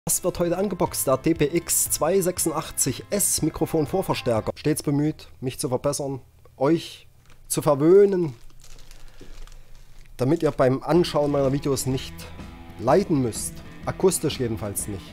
Was wird heute angeboxt? Der DPX 286S Mikrofonvorverstärker. Stets bemüht, mich zu verbessern, euch zu verwöhnen, damit ihr beim Anschauen meiner Videos nicht leiden müsst. Akustisch jedenfalls nicht.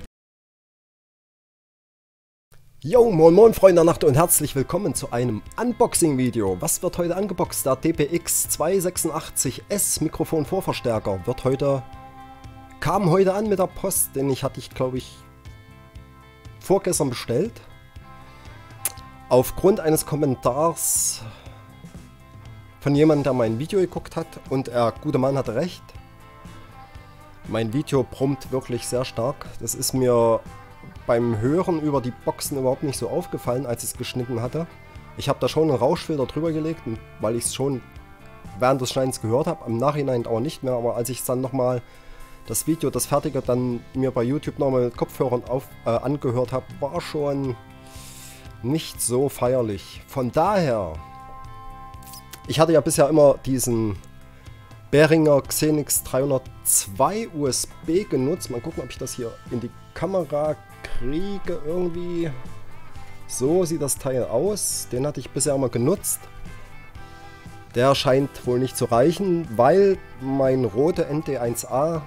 Yo, moin moin Freunde der Nacht und herzlich willkommen zu einem Unboxing-Video. Was wird heute angeboxt? Der DPX 286S Mikrofonvorverstärker kam heute an mit der Post, den hatte ich glaube ich vorgestern bestellt. Aufgrund eines Kommentars von jemandem, der mein Video geguckt hat, und der gute Mann hatte recht. Mein Video brummt wirklich sehr stark. Das ist mir beim Hören über die Boxen überhaupt nicht so aufgefallen, als ich es geschnitten hatte. Ich habe da schon einen Rauschfilter drüber gelegt, weil ich es schon während des Schneidens gehört habe, im Nachhinein auch nicht mehr, aber als ich es dann nochmal das Video, das fertige, dann mir bei YouTube nochmal mit Kopfhörern angehört habe, war schon nicht so feierlich. Von daher, ich hatte ja bisher immer diesen Behringer Xenix 302 USB genutzt. Mal gucken, ob ich das hier in die Kamera kriege irgendwie. So sieht das Teil aus. Den hatte ich bisher immer genutzt. Der scheint wohl nicht zu reichen, weil mein Rode ND1A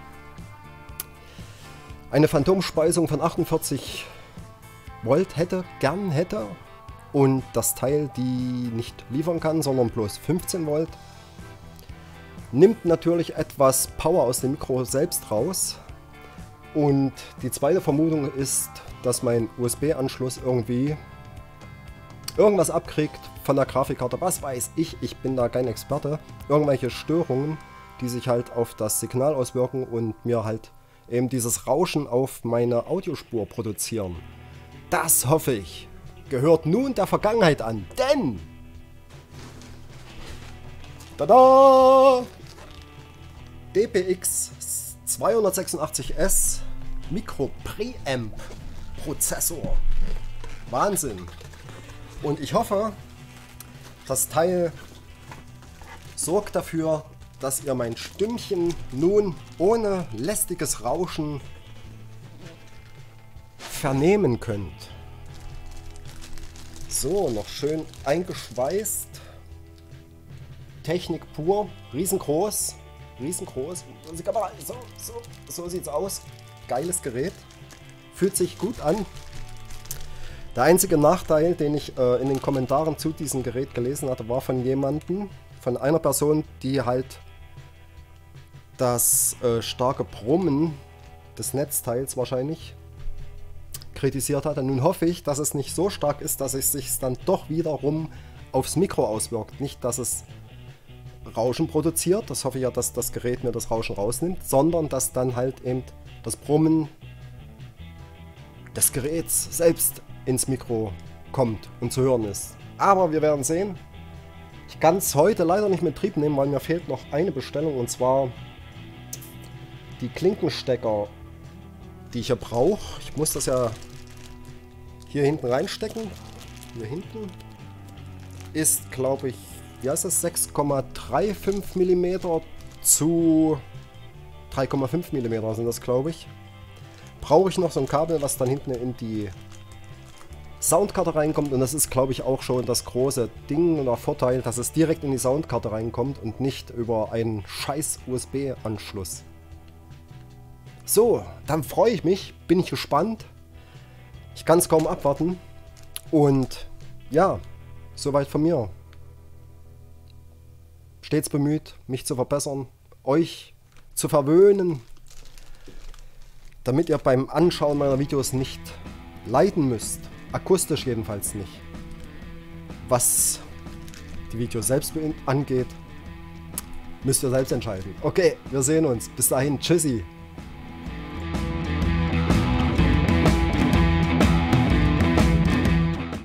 eine Phantomspeisung von 48 Volt gern hätte und das Teil die nicht liefern kann, sondern bloß 15 Volt. Nimmt natürlich etwas Power aus dem Mikro selbst raus. Und die zweite Vermutung ist, dass mein USB-Anschluss irgendwie irgendwas abkriegt von der Grafikkarte. Was weiß ich bin da kein Experte. Irgendwelche Störungen, die sich halt auf das Signal auswirken und mir halt eben dieses Rauschen auf meine Audiospur produzieren. Das, hoffe ich, gehört nun der Vergangenheit an, denn tada! DPX 286S Micro Preamp Prozessor. Wahnsinn. Und ich hoffe, das Teil sorgt dafür, dass ihr mein Stimmchen nun ohne lästiges Rauschen vernehmen könnt. So, noch schön eingeschweißt. Technik pur, riesengroß. Riesengroß. So sieht's aus. Geiles Gerät. Fühlt sich gut an. Der einzige Nachteil, den ich in den Kommentaren zu diesem Gerät gelesen hatte, war von einer Person, die halt das starke Brummen des Netzteils wahrscheinlich kritisiert hatte. Nun hoffe ich, dass es nicht so stark ist, dass es sich dann doch wiederum aufs Mikro auswirkt. Nicht, dass es Rauschen produziert, das hoffe ich ja, dass das Gerät mir das Rauschen rausnimmt, sondern dass dann halt eben das Brummen des Geräts selbst ins Mikro kommt und zu hören ist. Aber wir werden sehen. Ich kann es heute leider nicht mit Betrieb nehmen, weil mir fehlt noch eine Bestellung, und zwar die Klinkenstecker, die ich ja brauche. Ich muss das ja hier hinten reinstecken. Hier hinten ist, glaube ich, wie heißt das, 6,35 mm zu 3,5 mm sind das, glaube ich. Brauche ich noch so ein Kabel, was dann hinten in die Soundkarte reinkommt, und das ist, glaube ich, auch schon das große Ding oder Vorteil, dass es direkt in die Soundkarte reinkommt und nicht über einen scheiß USB-Anschluss. So, dann freue ich mich, bin ich gespannt. Ich kann es kaum abwarten. Und ja, soweit von mir. Stets bemüht, mich zu verbessern, euch zu verwöhnen, damit ihr beim Anschauen meiner Videos nicht leiden müsst. Akustisch jedenfalls nicht. Was die Videos selbst angeht, müsst ihr selbst entscheiden. Okay, wir sehen uns. Bis dahin, tschüssi.